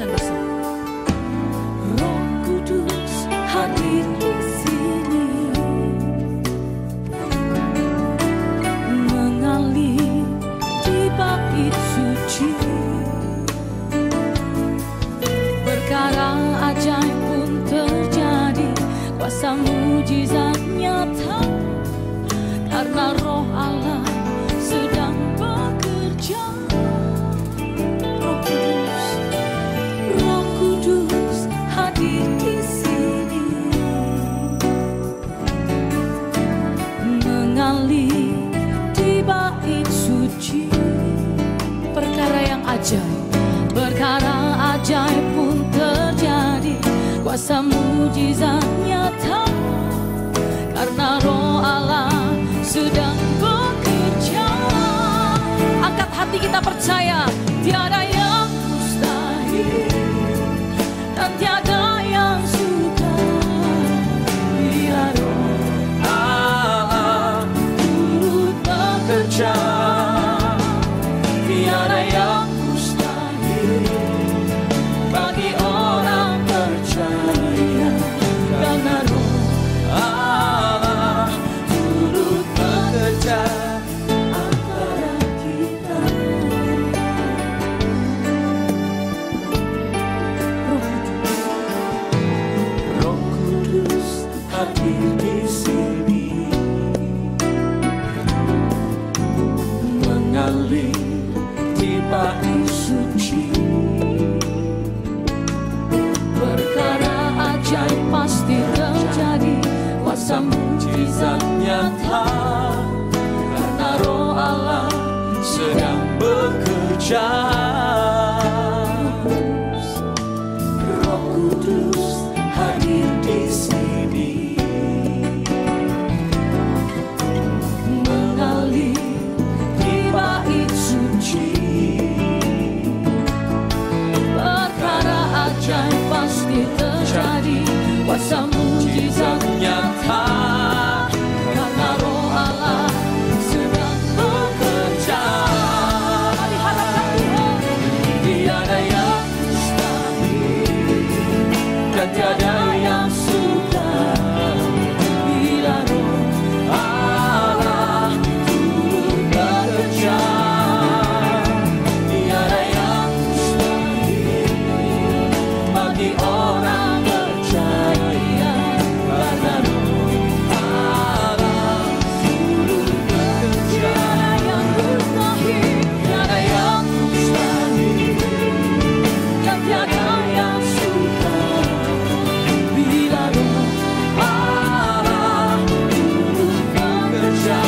Roh Kudus hadir di sini, mengalir di bait suci. Perkara ajaib pun terjadi, kuasa mujizat nyata, karena Roh Allah sedang bekerja. Roh Kudus hadir di sini, mengalir di bait suci. Perkara yang ajaib, perkara ajaib pun terjadi, kuasa mujizat nyata, karena Roh Allah sedang bekerja. Angkat hati kita percaya, tiada yang mustahil dan tiada yang sukar bila Roh Allah turut bekerja. Tiada yang mustahil bagi orang percaya, karena Roh Allah turut bekerja antara kita. Roh Kudus hadir di sini, mengalir di bait suci. Perkara ajaib pasti terjadi, kuasa mujizat nyata, karena Roh Allah sedang bekerja. Roh Kudus hadir di sini, mengalir di bait suci. Perkara ajaib pasti terjadi, kuasa mujizat nyata, karena Roh Allah sedang bekerja. Diharapkan Tuhan, tiada yang mustahil dan tiada yang sukar bila Roh Allah turut bekerja. Tiada yang mustahil bagi orang percaya, karena Roh Allah turut bekerja. Tiada yang mustahil dan tiada yang sukar bila Roh Allah turut bekerja.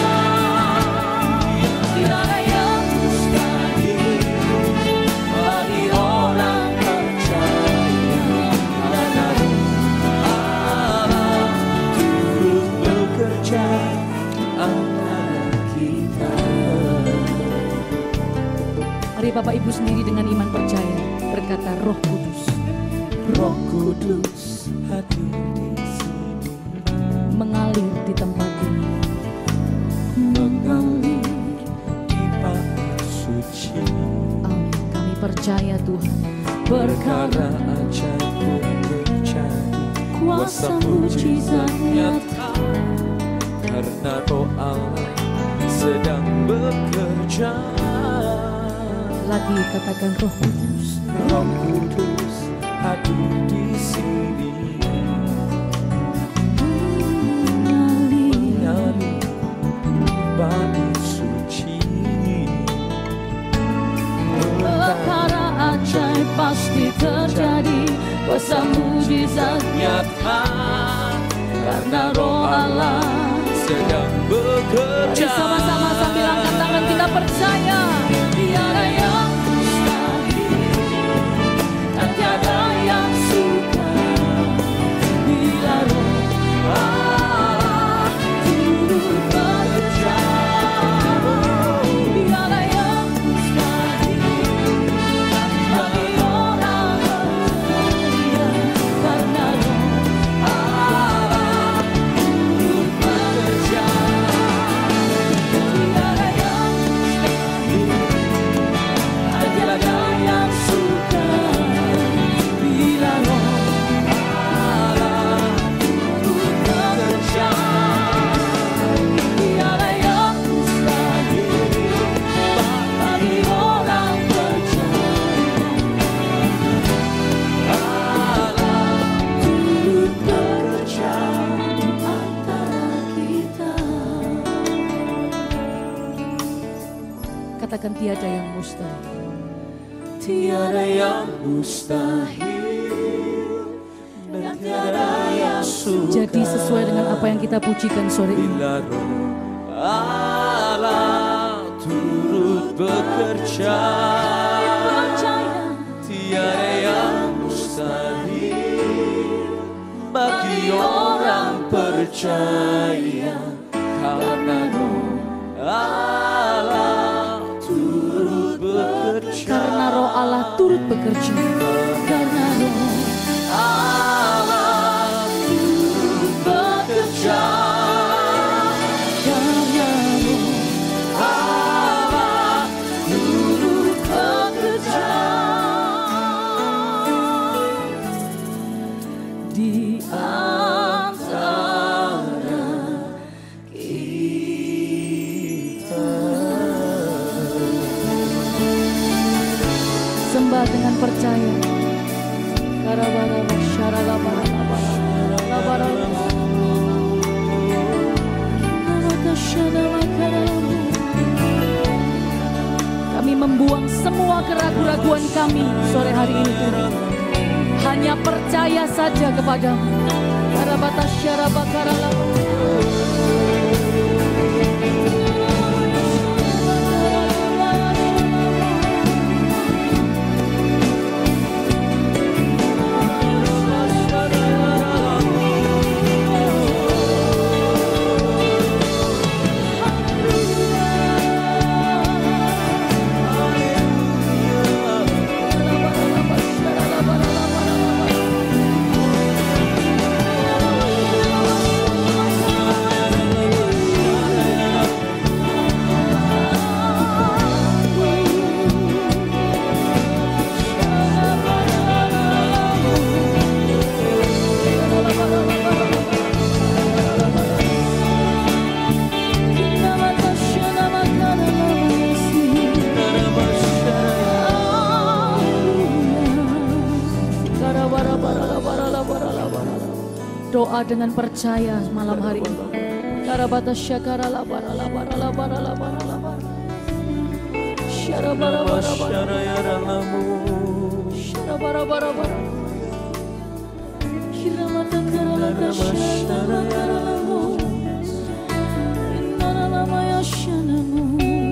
Tiada yang mustahil bagi orang percaya, karena Roh Allah turut bekerja antara kita. Mari Bapak Ibu sendiri dengan iman percaya berkata, Roh Kudus Roh Kudus hadir di sini, mengalir di tempat ini. mengalir di bait suci. Amin. Kami percaya Tuhan, Perkara ajaib pun terjadi, kuasa mujizat nyata, karena Roh Allah sedang bekerja. lagi katakan Roh Kudus. Roh Kudus hadir di sini, mengalir bait suci. Perkara ajaib pasti terjadi, kuasa mujizat nyata, karena Roh Allah sedang bekerja. Mari sama-sama sambil angkat tangan kita percaya, tiada yang mustahil dan tiada yang sukar bila Roh Allah turut bekerja. Tiada yang mustahil bagi orang percaya, karena Roh Allah turut bekerja. Tiada yang mustahil katakan tiada yang mustahil. Tiada yang mustahil dan tiada yang sukar. Jadi sesuai dengan apa yang kita pujikan sore ini. Bila Roh Allah turut bekerja, tiada yang mustahil bagi orang percaya. Karena Roh Allah turut bekerja. Karena Roh Allah turut bekerja. Karena Roh Allah turut bekerja. Karena Roh Allah turut bekerja. di Antara kita. sembah dengan percaya. Karabaraba syaralabaraba labaraba. Kami membuang semua keraguan-raguan kami sore hari ini Tuhan. Hanya percaya saja kepadamu. Karabata syaraba karalaba. Doa dengan percaya malam hari ini. Karabata syakara labara labara labara labara labara. Syarabara bara bara. Syarabara bara bara. Kiramata karalata syarabara karalamu. Indara lama ya syanamu.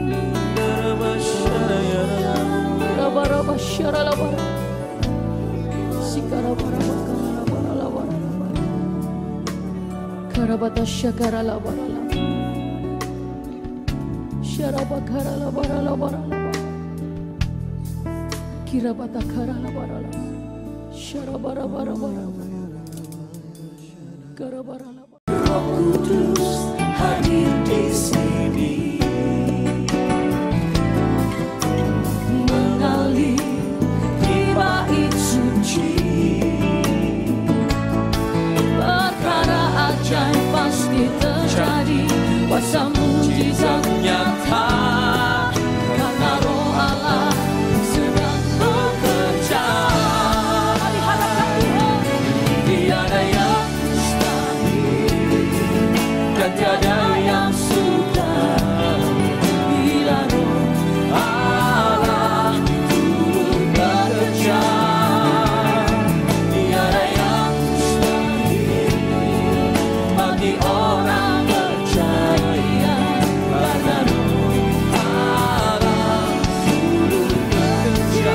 Karabara basyara labara. Sikarabara bakara. Karabata syakara labara labara. Syarabakara labara labara labara. Kirabata kara labara labara. Syarabara bara bara. Karabara labara. Roh Kudus hadir di sini, mengalir di bait suci. Perkara ajaib pasti terjadi, kuasa mujizat nyata. Karena Roh Allah sedang bekerja. Tiada yang mustahil dan tiada yang sukar. Bila Roh Allah turut bekerja, tiada yang mustahil bagi orang percaya. Karena Roh Allah turut bekerja.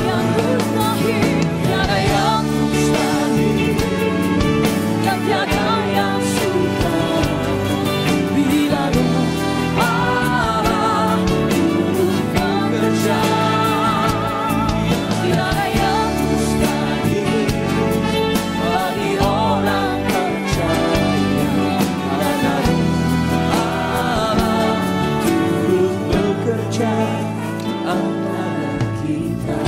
Tiada yang mustahil dan tiada yang sukar. Bila Roh Allah turut bekerja, tiada yang mustahil bagi orang percaya. Karena Roh Allah turut bekerja antara kita.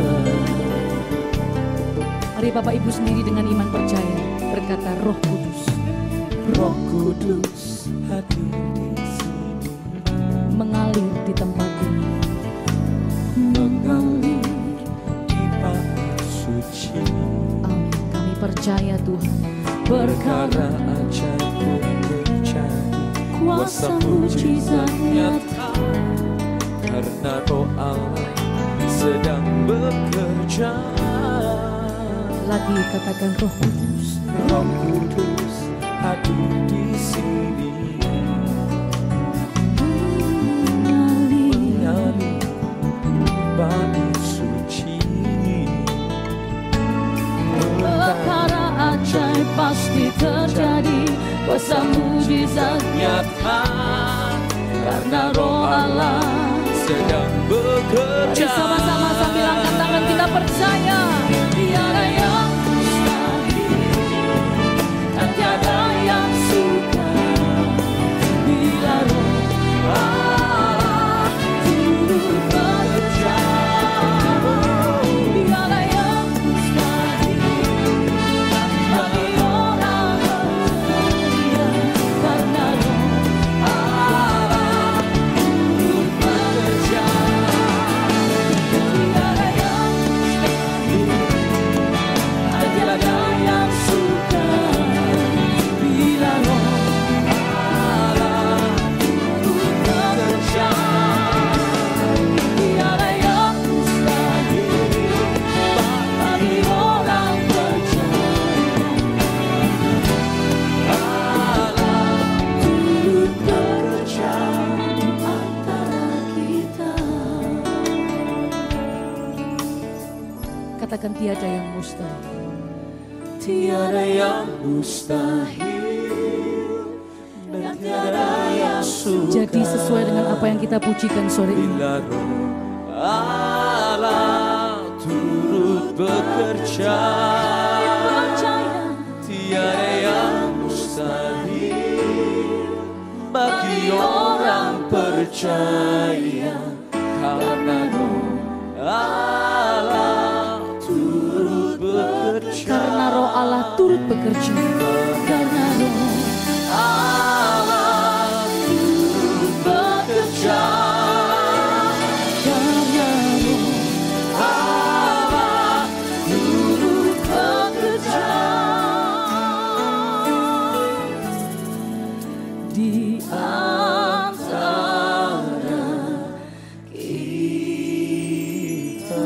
Mari Bapak Ibu sendiri dengan iman percaya berkata, Roh Kudus Roh Kudus hadir di sini, mengalir di tempat ini. mengalir di bait suci. Amin. Kami percaya Tuhan. Perkara ajaib pun terjadi, kuasa mujizat nyata. karena Roh Allah sedang bekerja. Lagi katakan Roh Kudus. Roh Kudus hadir di sini, mengalir bait suci. Perkara ajaib pasti terjadi, kuasa mujizat Nyata karena Roh Allah sedang bekerja. Mari sama-sama sambil angkat tangan kita percaya. Tiada yang mustahil dan tiada yang sukar bila Roh Allah turut bekerja. Tiada yang mustahil bagi orang percaya karena Roh Allah turut bekerja. Tiada yang mustahil dan tiada yang sukar bila Roh Allah turut bekerja. Tiada yang mustahil bagi orang percaya. Allah turut bekerja antara kita. Katakan tiada yang mustahil. Tiada yang mustahil dan tiada yang sukar. Jadi sesuai dengan apa yang kita pujikan sore ini. Bila Roh Allah turut bekerja, Percaya tiada yang mustahil bagi orang percaya, karena Roh Allah turut bekerja. karena Roh Allah turut bekerja. Karena Roh Allah turut bekerja. Karena Roh Allah turut bekerja di antara kita.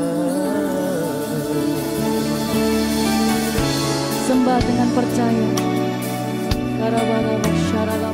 Sembah dengan percaya. Karabara syarala